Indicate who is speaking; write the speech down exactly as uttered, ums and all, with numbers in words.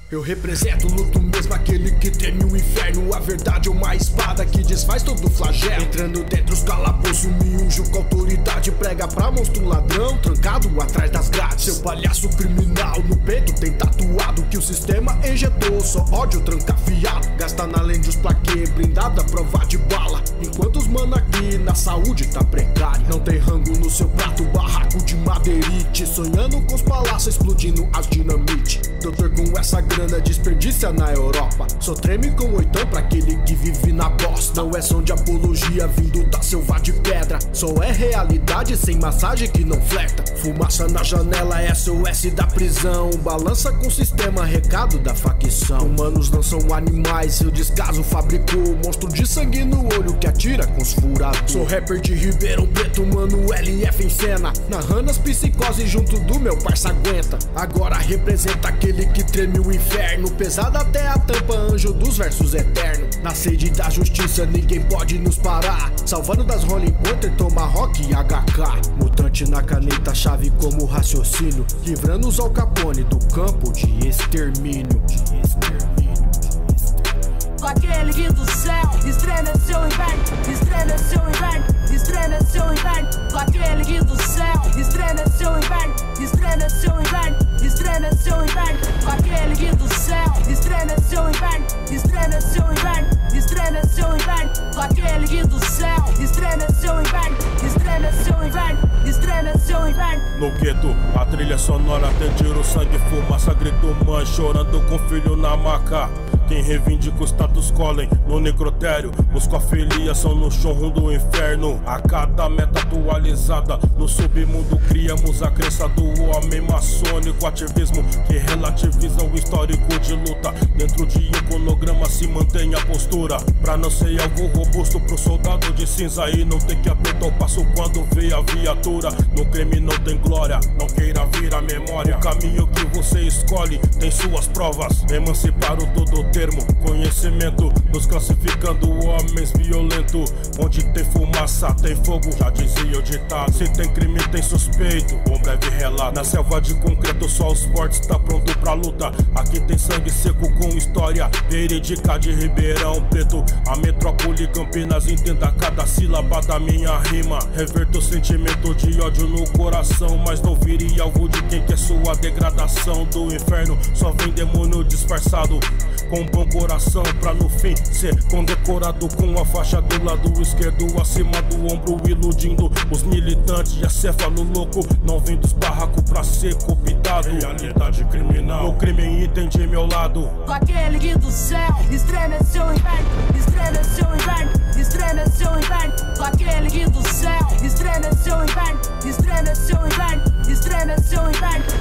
Speaker 1: Eu represento, luto mesmo, aquele que teme o inferno. A verdade é uma espada que desfaz todo o flagelo. Entrando dentro os calabouços, me unjo com autoridade. Prega pra monstro ladrão, trancado atrás das grades. Seu palhaço criminal, no peito tem tatuado que o sistema injetou, só ódio trancafiado. Gasta na lente os plaquê, blindada prova de bala. Enquanto os mano aqui na saúde tá precário. Não tem rango no seu prato, barraco de madeirite. Sonhando com os palácios, explodindo as dinamite. Doutor com essa grana desperdícia na Europa. Só treme com oitão pra aquele que vive na bosta. Não é som de apologia vindo da selva de pedra. Só é realidade sem massagem que não flerta. Fumaça na janela, S O S da prisão. Balança com o sistema, recado da facção. Humanos não são animais, seu descaso fabricou. Monstro de sangue no olho que atira com os furados. Sou rapper de Ribeirão Preto, mano, L F em cena. Narrando as psicoses junto do meu parça aguenta. Agora representa aquele que treme o inferno. Pesado até a tampa, anjo dos versos eternos. Na sede da justiça ninguém pode nos parar. Salvando das Rolling Pointer, Tomahawk e H K. Mutante na caneta, chave como raciocínio. Livrando os Al Capone do campo de extermínio. De extermínio.
Speaker 2: Com aquele que do céu estremeceu o inverno, estremeceu o inverno, estremeceu o inverno. Com aquele que do céu estremeceu o inverno, estremeceu o inverno, estremeceu o inverno. Com aquele que do céu estremeceu o inverno, estremeceu o inverno, estremeceu o inverno. Com aquele que do céu estremeceu o inverno, estremeceu o inverno, estremeceu o inverno.
Speaker 3: No gueto, a trilha sonora tem tiro, sangue, fumaça, grito, mãe chorando com filho na maca. Quem reivindica o status colhem no necrotério. Busca a filiação no showroom do inferno. A cada meta atualizada no submundo criamos a crença do homem maçônico. Ativismo que relativiza o histórico de luta. Dentro de iconograma se mantém a postura. Pra não ser algo robusto pro soldado de cinza e não ter que apertar o passo quando vê a viatura. No crime não tem glória, não queira vir a memória. O caminho que você escolhe tem suas provas. Emancipar o todo termo, conhecimento, nos classificando homens violentos. Onde tem fumaça, tem fogo, já dizia o ditado. Se tem crime, tem suspeito, um breve relato. Na selva de concreto, só os fortes tá pronto pra luta. Aqui tem sangue seco com história verídica de Ribeirão Preto. A metrópole Campinas, entenda cada sílaba da minha rima. Reverto o sentimento de ódio no coração, mas não vire alvo de quem quer sua degradação. Do inferno só vem demônio disfarçado, com bom coração pra no fim ser condecorado com a faixa do lado esquerdo acima do ombro, iludindo os militantes. Acéfalo louco não vem dos barracos pra ser cooptado. Realidade criminal, o crime entende meu lado.
Speaker 2: Com aquele que do céu estremeceu o inverno, estremeceu o inverno, estremeceu o inverno. Com aquele que do céu estremeceu o inverno, estremeceu o inverno, estremeceu o inverno.